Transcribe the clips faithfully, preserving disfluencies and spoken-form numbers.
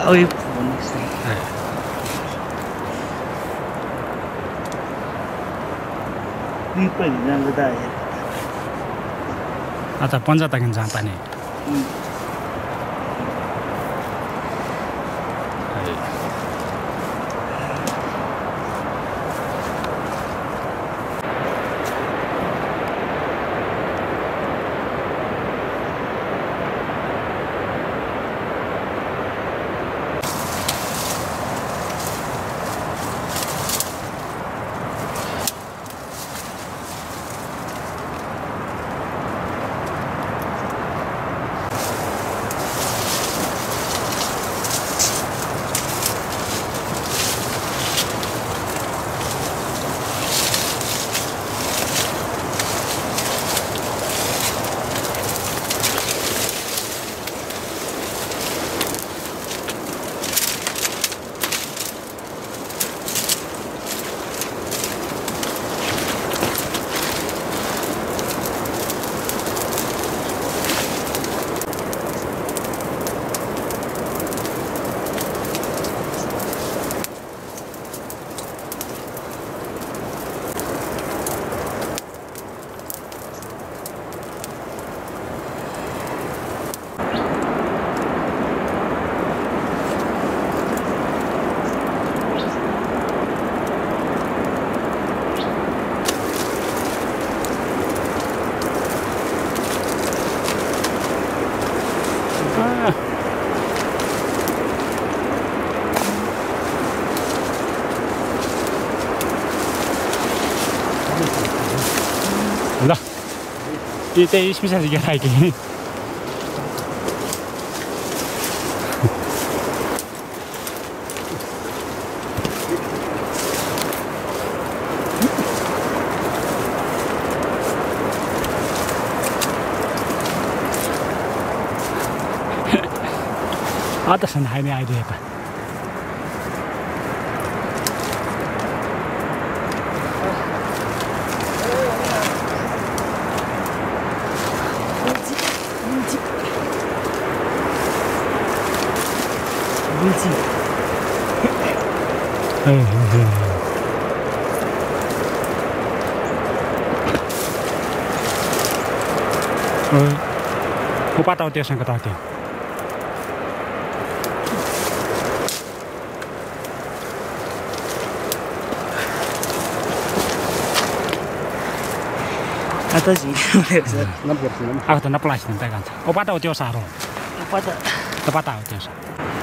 Oh, yung bonus na. Hindi pa rin lang tayo. At punja takin janta ni. ल यो चाहिँ special केटाकेटी आतासँग हामी आइदिएका Gucci. Mo patao dia sang kata dia. Atau sih, nampak sih. Aku tak nak pelas nanti kan. Oh patao dia saro. Patao. Tak patao dia saro.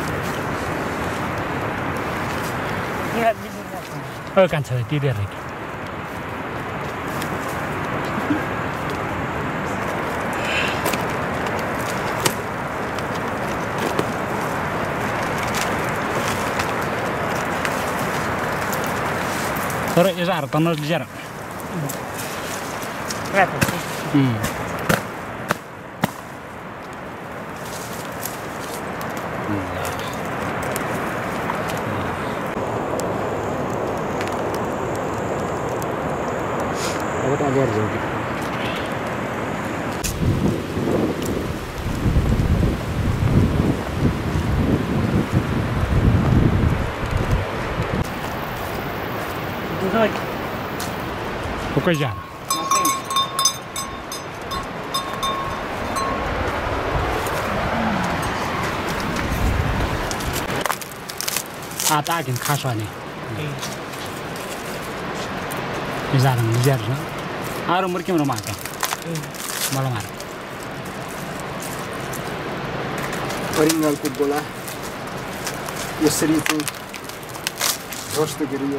Iya, bisa. Oh kan saya tidak lagi. Sore ya sar, tanah di jar. Berapa sih? Hmm. Aku tak ajar je. Duduk. Pukul jam. Ada agen khaswa ni. Izarang izar na. Aru murki mro maka. Malamar. Oringalको गोला यसरी चाहिँ ध्वस्त गरियो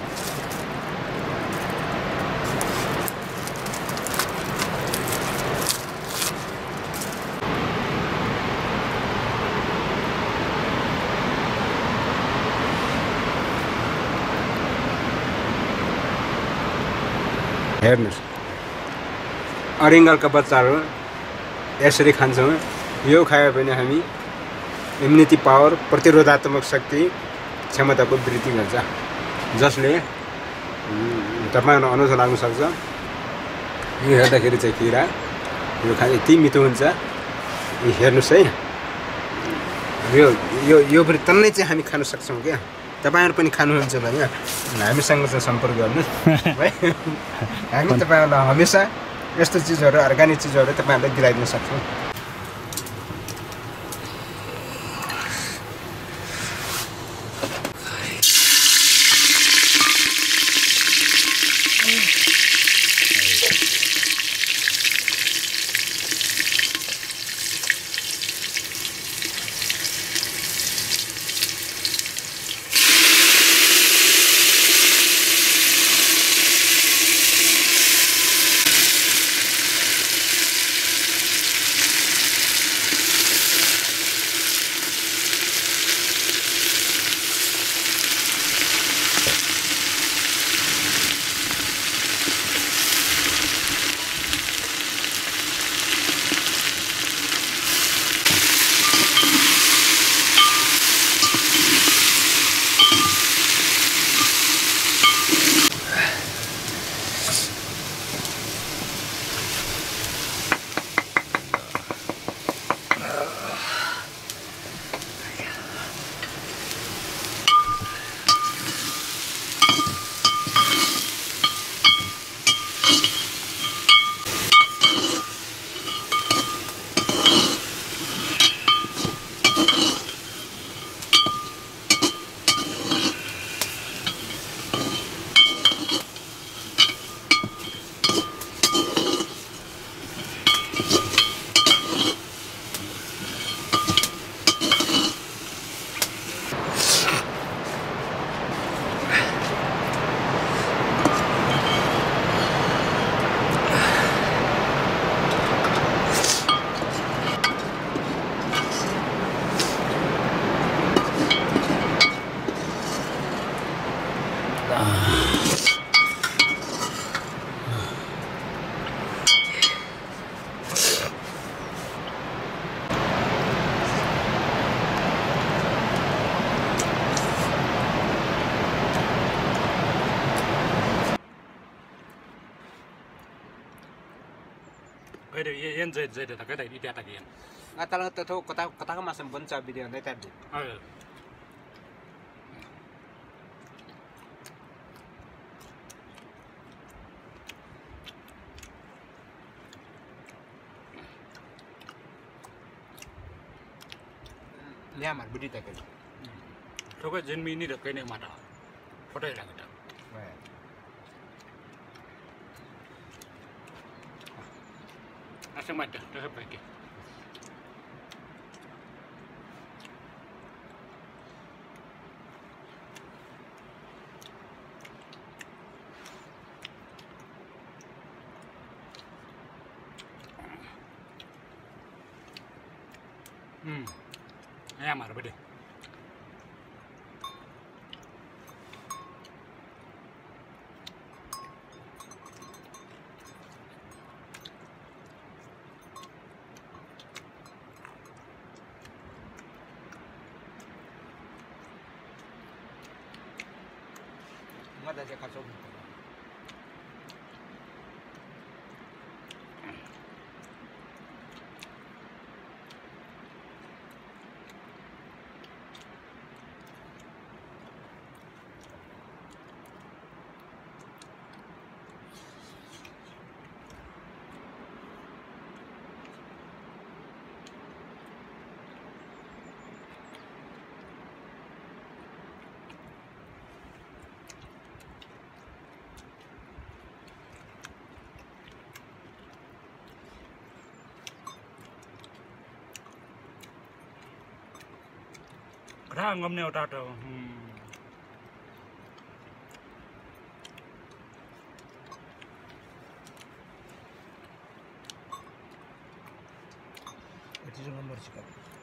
हेर्नुस् अरिङ्गलका बच्चाहरू यसरी खान्छौँ यो खायो भने हामी इम्युनिटी पावर प्रतिरोधात्मक शक्ति क्षमताको वृद्धि गर्छ जसले तपाईहरु अनुसार लाग्न सक्छ यो हेर्दाखेरि चाहिँ किरा यो खाए यति मिठो हुन्छ यो हेर्नुस् है यो यो यो फेरि तन्नै चाहिँ हामी खान सक्छौँ क्या तपाईँहरू पनि खानुहुन्छ भने हामीसँग चाहिँ सम्पर्क गर्नुहोस् है हामी तपाईँहरूलाई हमेसा यस्तो चिजहरू अर्ग्यानिक चिजहरू तपाईँहरूलाई दिलाइदिन सक्छौँ Cái này yên dệt dệt là cái này đi tẹt là yên. À ta ta thôi, kata kata kan masam bun cabi dia nanti tadi. Ừ. Lihat mar budi tak ada. Thôi cái dân mini được cái này mà đó. Có đây là cái đó. Asam macam tu apa lagi? Hmm, ayam apa deh? Ada je kacau. Kerang ngom neo tato. Hmm. Itu juga nomor sekali.